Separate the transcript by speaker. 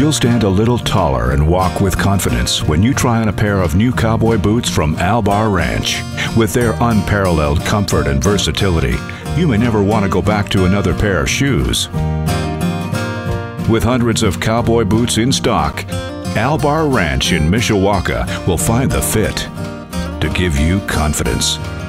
Speaker 1: You'll stand a little taller and walk with confidence when you try on a pair of new cowboy boots from Albar Ranch. With their unparalleled comfort and versatility, you may never want to go back to another pair of shoes. With hundreds of cowboy boots in stock, Albar Ranch in Mishawaka will find the fit to give you confidence.